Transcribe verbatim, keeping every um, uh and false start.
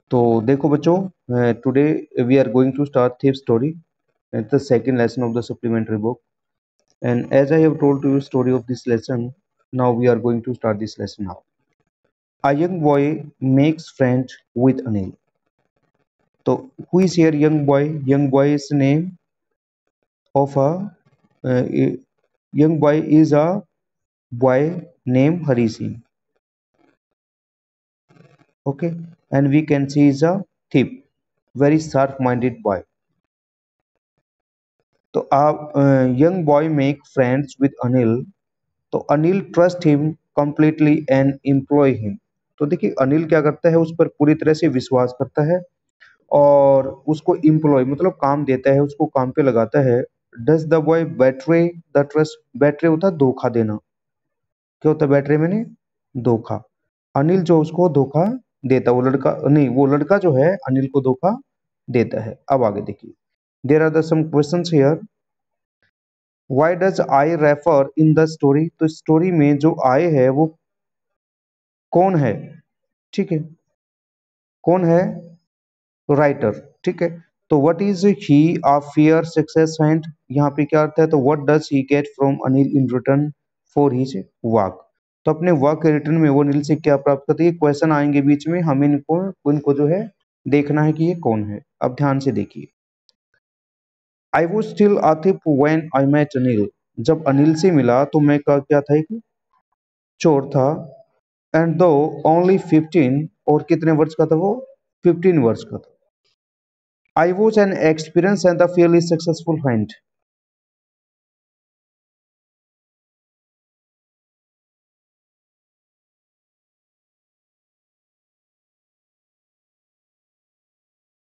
तो देखो बच्चों, today we are going to start thief story, the second lesson of the supplementary book, and as I have told you story of this lesson, now we are going to start this lesson now. A young boy makes friends with Anil. So who is here young boy? Young boy is name of a uh, young boy is a boy named Hari Singh. Okay, and we can see is a thief, very sharp minded boy. तो आप young boy make friends with Anil, तो Anil trust him completely and employ him. तो देखिए अनिल क्या करता है, उस पर पूरी तरह से विश्वास करता है और उसको एम्प्लॉय मतलब काम देता है, उसको काम पे लगाता है। Does the boy betray the trust? Betray होता है धोखा देना। क्या होता है बेट्रे मैंने? धोखा। अनिल जो उसको धोखा देता, वो लड़का नहीं, वो लड़का जो है अनिल को धोखा देता है। अब आगे देखिए, there are the some questions here. Why does I refer in the story? तो स्टोरी में जो आई है वो कौन है? ठीक है, कौन है? राइटर। ठीक है, तो what is he a fair success hint? यहाँ पे क्या अर्थ है? तो what does he get from Anil in return for his work? तो अपने वर्क के रिटर्न में वो अनिल से क्या प्राप्त करते हैं? क्वेश्चन आएंगे बीच में, हम इनको इनको जो है देखना है कि ये कौन है। अब ध्यान से देखिए, I was still a thief when I met Anil. जब अनिल से मिला तो मैं का क्या था? एक चोर था। एंड दो ओनली फिफ्टीन, और कितने वर्ष का था वो? फिफ्टीन वर्ष का था। I was an experience and the fairly successful friend.